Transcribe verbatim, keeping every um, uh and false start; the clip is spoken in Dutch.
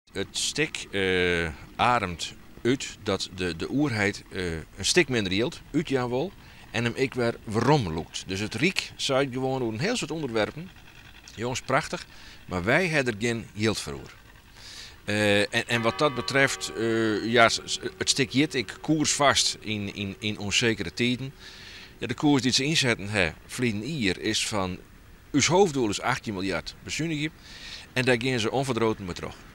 Het stik uh, ademt uit dat de, de oerheid uh, een stuk minder hield, uit ja wel, en hem ik weer waarom loopt. Dus het riek zei gewoon over een heel soort onderwerpen. Jongens, prachtig, maar wij hebben er geen hield voor. Uh, en, en wat dat betreft, uh, ja, het stik jit ik koers vast in, in, in onzekere tijden. Ja, de koers die ze inzetten, hè, vliegen hier, is van, uw hoofddoel is achttien miljard bezuinigen. En daar gaan ze onverdroten mee terug.